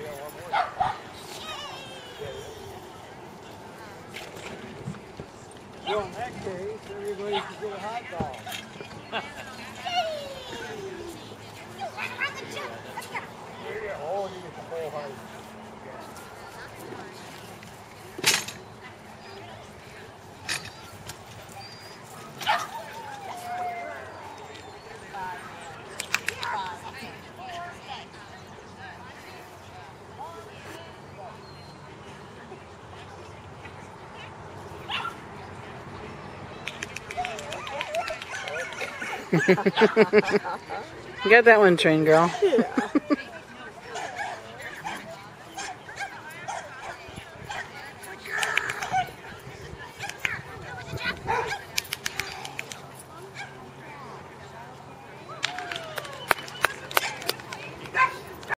Well, in that case, everybody should get a hot dog. Oh, you get the whole height. You got that one trained, girl. Yeah.